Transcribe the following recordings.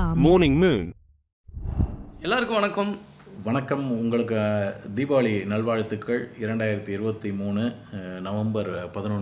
Morning Moon. எல்லாருக்கும் வணக்கம். வணக்கம். உங்களுக்கு தீபாவளி நல்வாழ்த்துக்கள். 2023 நவம்பர்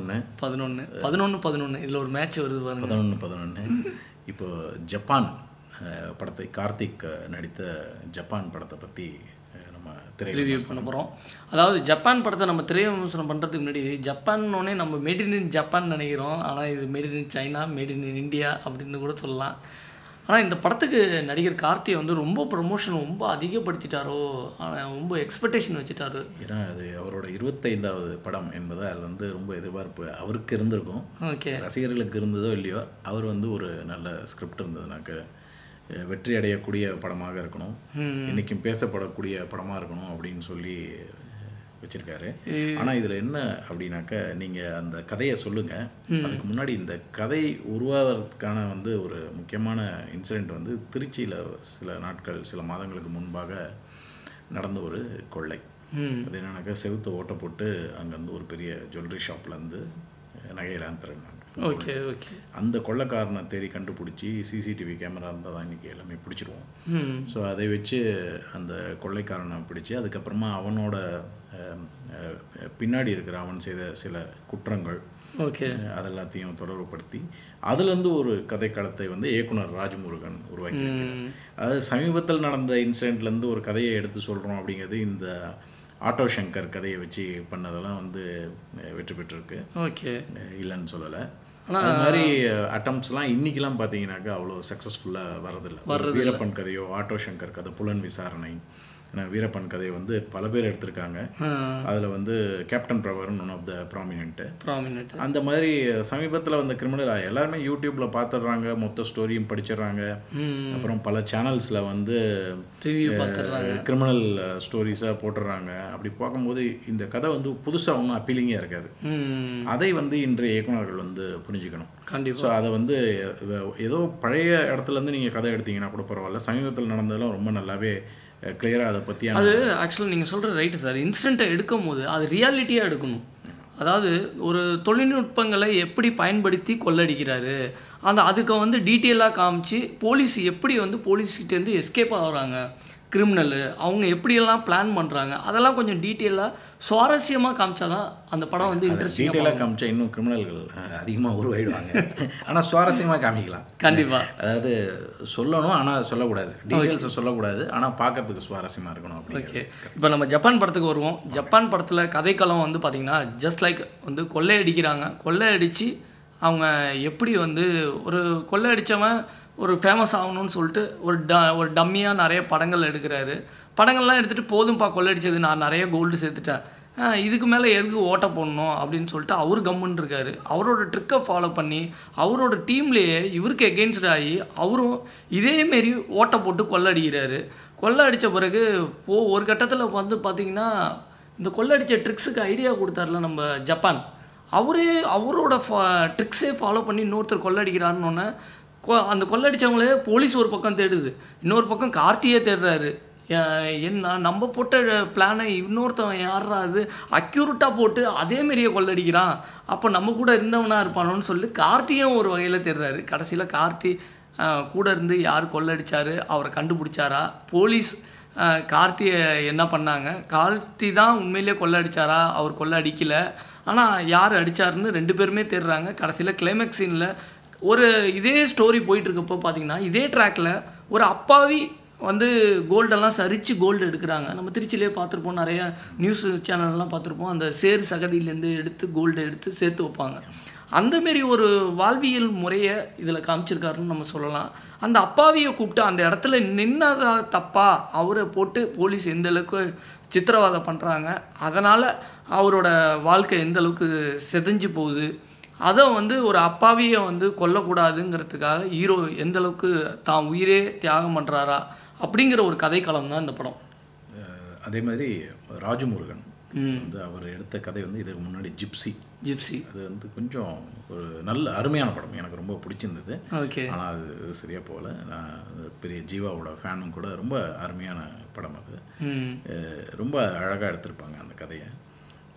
11 இதில் ஒரு மேட்ச் வருது பாருங்க. 11 இப்போ ஜப்பான் படத்தை கார்த்திக் நடித்த ஜப்பான் படத்தை பற்றி நம்ம ரிவ்யூ பண்ண போகிறோம். அதாவது ஜப்பான் படத்தை நம்ம திரை விமர்சனம் பண்ணுறதுக்கு முன்னாடி ஜப்பான்னோடனே நம்ம மேட் இன் ஜப்பான் நினைக்கிறோம். ஆனால் இது made in China, made in India அப்படின்னு கூட சொல்லலாம். ஆனால் இந்த படத்துக்கு நடிகர் கார்த்தியை வந்து ரொம்ப ப்ரொமோஷன் ரொம்ப அதிகப்படுத்திட்டாரோ, ரொம்ப எக்ஸ்பெக்டேஷன் வச்சுட்டாரு. ஏன்னா அது அவரோட 25வது படம் என்பதால் வந்து ரொம்ப எதிர்பார்ப்பு அவருக்கு இருந்திருக்கும். ஓகே, ரசிகர்களுக்கு இருந்ததோ இல்லையோ, அவர் வந்து ஒரு நல்ல ஸ்கிரிப்ட் இருந்ததுனாக்க வெற்றி அடையக்கூடிய படமாக இருக்கணும், இன்றைக்கும் பேசப்படக்கூடிய படமாக இருக்கணும் அப்படின்னு சொல்லி வச்சுருக்காரு. ஆனால் இதில் என்ன அப்படின்னாக்க, நீங்கள் அந்த கதையை சொல்லுங்கள். அதுக்கு முன்னாடி இந்த கதை உருவாகிறதுக்கான வந்து ஒரு முக்கியமான இன்சிடெண்ட் வந்து திருச்சியில் சில மாதங்களுக்கு முன்பாக நடந்த ஒரு கொள்ளை. அது என்னன்னாக்கா, செவுத்தை ஓட்ட போட்டு அங்கேருந்து ஒரு பெரிய ஜுவல்லரி ஷாப்லேருந்து நகையெல்லாம் திறனாங்க. Okay okay. அந்த கொள்ளைக்காரனை தேடி கண்டுபிடிச்சி சிசிடிவி கேமரா இருந்தால் தான் இன்றைக்கி எல்லாமே பிடிச்சிருவோம். ஸோ அதை வச்சு அந்த கொள்ளைக்காரனை பிடிச்சி, அதுக்கப்புறமா அவனோட பின்னாடி இருக்கிற அவன் செய்த சில குற்றங்கள், ஓகே, அதெல்லாத்தையும் தொடர்புபடுத்தி அதுலேருந்து ஒரு கதைக்களத்தை வந்து இயக்குனர் ராஜமுருகன் உருவாக்கியிருக்கிறார். அதாவது சமீபத்தில் நடந்த இன்சிடெண்ட்லேருந்து ஒரு கதையை எடுத்து சொல்கிறோம் அப்படிங்கிறது இந்த ஆட்டோ சங்கர் கதையை வச்சு பண்ணதெல்லாம் வந்து வெற்றி பெற்றிருக்கு. ஓகே, இல்லைன்னு சொல்லலை. அது மாதிரி அட்டம்ப்ஸ்லாம் இன்றைக்கெலாம் பார்த்தீங்கன்னாக்கா அவ்வளோ சக்ஸஸ்ஃபுல்லாக வரதில்லை. வீரப்பன் கதையோ ஆட்டோ சங்கர் கதை, புலன் விசாரணை, ஏன்னா வீரப்பன் கதையை வந்து பல பேர் எடுத்திருக்காங்க. அதில் வந்து கேப்டன் பிரபரன் ஒன் ஆஃப் த ப்ராமினென்ட். அந்த மாதிரி சமீபத்தில் வந்த கிரிமினல் எல்லாருமே யூடியூப்பில் பார்த்துடுறாங்க, மொத்த ஸ்டோரியும் படிச்சிடுறாங்க. அப்புறம் பல சேனல்ஸில் வந்து கிரிமினல் ஸ்டோரிஸாக போட்டுடுறாங்க. அப்படி பார்க்கும்போது இந்த கதை வந்து புதுசாக ஒன்றும் அப்பீலிங்காக இருக்காது. அதை வந்து இன்றைய இயக்குநர்கள் வந்து புரிஞ்சுக்கணும். கண்டிப்பாக. ஸோ அதை வந்து ஏதோ பழைய இடத்துலேருந்து நீங்கள் கதை எடுத்தீங்கன்னா கூட பரவாயில்ல, சமீபத்தில் நடந்ததெல்லாம் ரொம்ப நல்லாவே கிளியராக அதை பற்றி. அது ஆக்சுவலாக நீங்கள் சொல்கிற ரைட்டு சார். இன்சிடெண்ட்டை எடுக்கும் போது அது ரியாலிட்டியாக எடுக்கணும். அதாவது ஒரு தொழில்நுட்பங்களை எப்படி பயன்படுத்தி கொள்ளடிக்கிறாரு, அதுக்கு வந்து டீட்டெயிலாக காமிச்சு போலீஸ் எப்படி வந்து போலீஸ்கிட்டேருந்து எஸ்கேப் ஆகுறாங்க, கிரிமினலு அவங்க எப்படியெல்லாம் பிளான் பண்ணுறாங்க, அதெல்லாம் கொஞ்சம் டீட்டெயிலாக சுவாரஸ்யமாக காமிச்சாதான் அந்த படம் வந்து இன்ட்ரெஸ்டிங்காக. டீட்டெயிலாக காமிச்சா இன்னும் கிரிமினல்கள் அதிகமாக உருவாயிடுவாங்க. ஆனால் சுவாரஸ்யமாக காமிக்கலாம். கண்டிப்பாக. அதாவது சொல்லணும், ஆனால் சொல்லக்கூடாது, டீட்டெயில்ஸை சொல்லக்கூடாது, ஆனால் பார்க்கறதுக்கு சுவாரஸ்யமாக இருக்கணும். ஓகே, இப்போ நம்ம ஜப்பான் படத்துக்கு வருவோம். ஜப்பான் படத்தில் கதைக்களம் வந்து பார்த்திங்கன்னா ஜஸ்ட் லைக் வந்து கொள்ளையடிக்கிறாங்க. கொள்ளையடித்து அவங்க எப்படி வந்து ஒரு கொள்ளையடித்தவன் ஒரு ஃபேமஸ் ஆகணும்னு சொல்லிட்டு ஒரு டம்மியாக நிறைய படங்கள் எடுக்கிறாரு. படங்கள்லாம் எடுத்துகிட்டு போதும்ப்பா கொள்ளையடிச்சது, நான் நிறைய கோல்டு சேர்த்துட்டேன், இதுக்கு மேலே எதுக்கு ஓட்ட போடணும் அப்படின்னு சொல்லிட்டு அவர் கம்முன்னு இருக்கார். அவரோட ட்ரிக்கை ஃபாலோ பண்ணி அவரோட டீம்லேயே இவருக்கு எகெயின்ஸ்ட் ஆகி அவரும் இதேமாரி ஓட்ட போட்டு கொள்ளடிக்கிறாரு. கொள்ளடித்த பிறகு ஒரு கட்டத்தில் வந்து பார்த்திங்கன்னா இந்த கொள்ளடித்த ட்ரிக்ஸுக்கு ஐடியா கொடுத்தாருல நம்ம ஜப்பான், அவரோட ட்ரிக்ஸே ஃபாலோ பண்ணி இன்னொருத்தர் கொள்ளடிக்கிறாருன்னொன்னே அந்த கொள்ளடிச்சவங்களே போலீஸ் ஒரு பக்கம் தேடுது, இன்னொரு பக்கம் கார்த்தியே தேடுறாரு. என்ன நம்ம போட்ட பிளானை இன்னொருத்தவன் யாரா அது அக்யூரட்டாக போட்டு அதேமாரியே கொள்ளடிக்கிறான், அப்போ நம்ம கூட இருந்தவனாக இருப்பானோன்னு சொல்லி கார்த்தியும் ஒரு வகையில் தேடுறாரு. கடைசியில் கார்த்தி கூட இருந்து யார் கொள்ளடிச்சாரு அவரை கண்டுபிடிச்சாரா, போலீஸ் கார்த்தியை என்ன பண்ணாங்க, கார்த்தி தான் உண்மையிலே கொள்ளடிச்சாரா, அவர் கொள்ளை அடிக்கலை, ஆனால் யார் அடித்தாருன்னு 2 பேருமே தேடுறாங்க. கடைசியில் கிளைமேக்ஸ் சீனில் ஒரு இதே ஸ்டோரி போயிட்டுருக்கப்போ பார்த்தீங்கன்னா இதே ட்ராக்கில் ஒரு அப்பாவி வந்து கோல்டெல்லாம் சரித்து கோல்டு எடுக்கிறாங்க. நம்ம திருச்சியிலே பார்த்துருப்போம், நிறைய நியூஸ் சேனல்லாம் பார்த்துருப்போம், அந்த சேறு சகதியிலேருந்து எடுத்து கோல்டு எடுத்து சேர்த்து வைப்பாங்க. அந்தமாரி ஒரு வாழ்வியல் முறையை இதில் காமிச்சிருக்காருன்னு நம்ம சொல்லலாம். அந்த அப்பாவியை கூப்பிட்டு அந்த இடத்துல நின்னதா தப்பா அவரை போட்டு போலீஸ் எந்தளவுக்கு சித்திரவதை பண்ணுறாங்க, அதனால் அவரோட வாழ்க்கை எந்தளவுக்கு செதஞ்சு போகுது, அதை வந்து ஒரு அப்பாவியை வந்து கொல்லக்கூடாதுங்கிறதுக்காக ஹீரோ எந்தளவுக்கு தான் உயிரே தியாகம் பண்ணுறாரா அப்படிங்கிற ஒரு கதைக்களம் தான் இந்த படம். அதே மாதிரி ராஜமுருகன் வந்து அவர் எடுத்த கதை வந்து இதுக்கு முன்னாடி ஜிப்சி அது வந்து கொஞ்சம் ஒரு நல்ல அருமையான படம், எனக்கு ரொம்ப பிடிச்சிருந்தது. ஓகே, ஆனால் அது சரியாக போகல. நான் பெரிய ஜீவாவோட ஃபேனும் கூட. ரொம்ப அருமையான படம் அது, ரொம்ப அழகாக எடுத்திருப்பாங்க அந்த கதையை.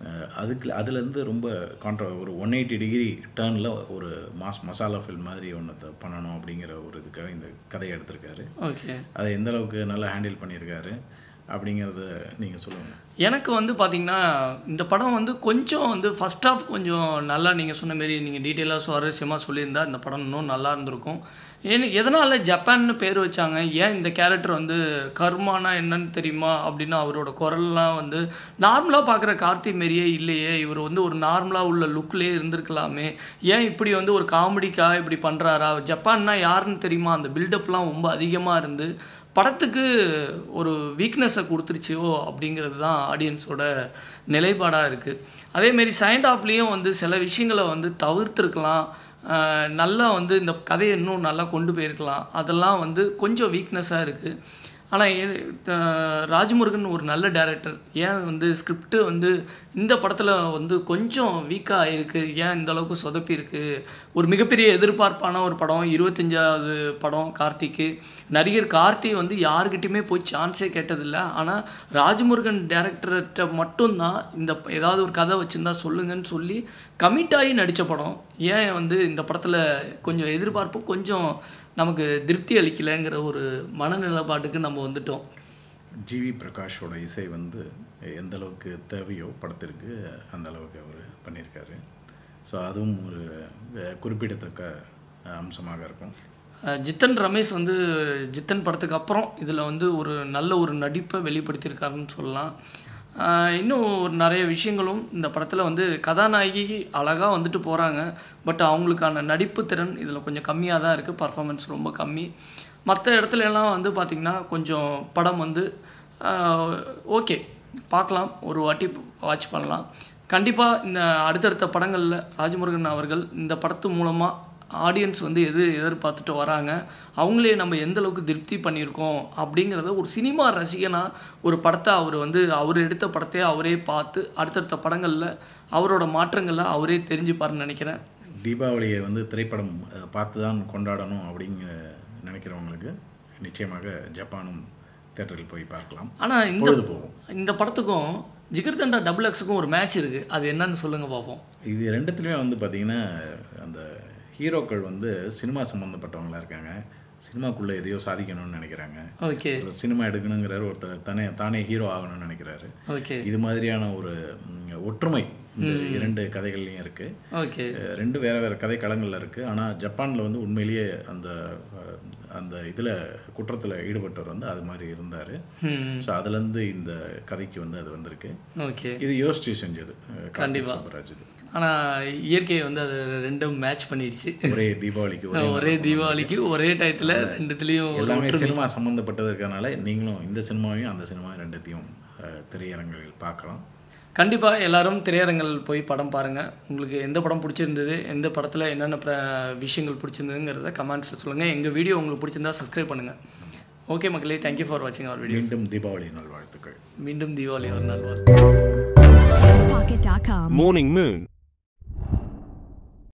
அதுலேருந்து ரொம்ப ஒரு 180 டிகிரி டேர்னில் ஒரு மசாலா ஃபில்ம் மாதிரி ஒன்றத்தை பண்ணணும் அப்படிங்கிற ஒரு இதுக்காக இந்த கதையை எடுத்திருக்காரு. ஓகே, அதை எந்த அளவுக்கு நல்லா ஹேண்டில் பண்ணியிருக்காரு அப்படிங்கிறத நீங்கள் சொல்லுங்கள். எனக்கு வந்து பார்த்திங்கன்னா இந்த படம் வந்து கொஞ்சம் வந்து ஃபஸ்ட் ஆஃப் கொஞ்சம் நல்லா நீங்கள் சொன்ன மாரி நீங்கள் டீட்டெயிலாக சுவாரஸ்யமாக சொல்லியிருந்தா இந்த படம் இன்னும் நல்லா இருந்திருக்கும். எதனால் ஜப்பான்னு பேர் வச்சாங்க, ஏன் இந்த கேரக்டர் வந்து கர்மானா என்னன்னு தெரியுமா அப்படின்னு அவரோட குரல்லாம் வந்து நார்மலாக பார்க்குற கார்த்தி மாரியே இல்லையே, இவர் வந்து ஒரு நார்மலாக உள்ள லுக்லேயே இருந்திருக்கலாமே, ஏன் இப்படி வந்து ஒரு காமெடிக்காக இப்படி பண்ணுறாரா, ஜப்பான்னா யாருன்னு தெரியுமா, அந்த பில்டப்லாம் ரொம்ப அதிகமாக இருந்து படத்துக்கு ஒரு வீக்னஸை கொடுத்துருச்சோ அப்படிங்கிறது தான் ஆடியன்ஸோட நிலைப்பாடாக இருக்குது. அதேமாரி செகண்ட் ஹாஃப்லேயும் வந்து சில விஷயங்களை வந்து தவிர்த்துருக்கலாம், நல்லா வந்து இந்த கதையை இன்னும் நல்லா கொண்டு போயிருக்கலாம், அதெல்லாம் வந்து கொஞ்சம் வீக்னஸாக இருக்குது. ஆனால் ராஜ்முருகன் ஒரு நல்ல டைரக்டர், ஏன் வந்து ஸ்கிரிப்ட் வந்து இந்த படத்தில் வந்து கொஞ்சம் வீக்காக ஆகிருக்கு, ஏன் இந்த அளவுக்கு சொதப்பி இருக்குது. ஒரு மிகப்பெரிய எதிர்பார்ப்பான ஒரு படம், 25வது படம் கார்த்திக்கு. நடிகர் கார்த்தி வந்து யாருக்கிட்டையுமே போய் சான்ஸே கேட்டதில்லை. ஆனால் ராஜ்முருகன் டைரக்டர்கிட்ட மட்டும்தான் இந்த ஏதாவது ஒரு கதை வச்சுருந்தா சொல்லுங்கன்னு சொல்லி கமிட் ஆகி நடித்த படம். ஏன் வந்து இந்த படத்தில் கொஞ்சம் எதிர்பார்ப்பு கொஞ்சம் நமக்கு திருப்தி அளிக்கலைங்கிற ஒரு மனநிலைப்பாட்டுக்கு நம்ம வந்துட்டோம். ஜிவி பிரகாஷோட இசை வந்து எந்த அளவுக்கு தேவையோ படத்திற்கு அந்த அளவுக்கு அவர் பண்ணியிருக்காரு. ஸோ அதுவும் ஒரு குறிப்பிடத்தக்க அம்சமாக இருக்கும். ஜித்தன் ரமேஷ் வந்து ஜித்தன் படத்துக்கு அப்புறம் இதில் வந்து ஒரு நல்ல ஒரு நடிப்பை வெளிப்படுத்தியிருக்காருன்னு சொல்லலாம். இன்னும் ஒரு நிறைய விஷயங்களும் இந்த படத்தில் வந்து கதாநாயகி அழகாக வந்துட்டு போகிறாங்க, பட் அவங்களுக்கான நடிப்பு திறன் இதில் கொஞ்சம் கம்மியாக தான் இருக்குது, பர்ஃபார்மன்ஸ் ரொம்ப கம்மி. மற்ற இடத்துலலாம் வந்து பார்த்திங்கன்னா கொஞ்சம் படம் வந்து ஓகே பார்க்கலாம், ஒரு வாட்டி வாட்ச் பண்ணலாம். கண்டிப்பாக இந்த அடுத்தடுத்த படங்களில் ராஜ்முருகன் அவர்கள் இந்த படத்து மூலமாக ஆடியன்ஸ் வந்து எதிர்பார்த்துட்டு வராங்க, அவங்களே நம்ம எந்த அளவுக்கு திருப்தி பண்ணியிருக்கோம் அப்படிங்கிறத ஒரு சினிமா ரசிகனாக ஒரு படத்தை அவர் எடுத்த படத்தையே அவரே பார்த்து அடுத்தடுத்த படங்களில் அவரோட மாற்றங்களை அவரே தெரிஞ்சுப்பாருன்னு நினைக்கிறேன். தீபாவளியை வந்து திரைப்படம் பார்த்து தான் கொண்டாடணும் அப்படிங்க நினைக்கிறவங்களுக்கு நிச்சயமாக ஜப்பானும் தேட்டரில் போய் பார்க்கலாம். ஆனால் இந்த படத்துக்கும் ஜிகர்தண்டா XXXக்கும் ஒரு மேட்ச் இருக்குது, அது என்னன்னு சொல்லுங்கள் பார்ப்போம். இது ரெண்டுத்துலேயுமே வந்து பார்த்திங்கன்னா அந்த ஹீரோக்கள் வந்து சினிமா சம்மந்தப்பட்டவங்களாக இருக்காங்க, சினிமாக்குள்ளே எதையோ சாதிக்கணும்னு நினைக்கிறாங்க. ஓகே, சினிமா எடுக்கணுங்கிறாரு, ஒருத்தர் தானே ஹீரோ ஆகணும்னு நினைக்கிறாரு. ஓகே, இது மாதிரியான ஒரு ஒற்றுமை இந்த இரண்டு கதைகள்லையும் இருக்குது. ஓகே, ரெண்டு வேறு வேறு கதை களங்களில் இருக்குது. ஆனால் ஜப்பானில் வந்து உண்மையிலேயே அந்த இதில் குற்றத்தில் ஈடுபட்டவர் வந்து அது மாதிரி இருந்தார். ஸோ அதுலேருந்து இந்த கதைக்கு வந்து அது வந்திருக்கு. ஓகே, இது யோசிச்சு செஞ்சது கண்டிப்பாக. இது ஆனால் இயற்கையை வந்து அது ரெண்டும் மேட்ச் பண்ணிடுச்சு. ஒரே தீபாவளிக்கு ஒரே டயத்தில் ரெண்டுத்துலேயும் எல்லாமே சினிமா சம்மந்தப்பட்டது இருக்கிறதுனால நீங்களும் இந்த சினிமாவையும் அந்த சினிமாவையும் ரெண்டுத்தையும் திரையரங்குகளில் பார்க்கலாம். கண்டிப்பாக எல்லோரும் திரையரங்கில் போய் படம் பாருங்கள். உங்களுக்கு எந்த படம் பிடிச்சிருந்தது, எந்த படத்தில் என்னென்ன விஷயங்கள் பிடிச்சிருந்ததுங்கிறத கமெண்ட்ஸில் சொல்லுங்கள். எங்கள் வீடியோ உங்களுக்கு பிடிச்சிருந்தா சப்ஸ்கிரைப் பண்ணுங்கள். ஓகே மக்களே, தேங்க்யூ ஃபார் வாட்சிங் அவர் வீடியோ. மீண்டும் தீபாவளி நல்வாழ்த்துக்கள். மீண்டும் தீபாவளி ஒரு நல்வாழ்த்து. Morning Moon.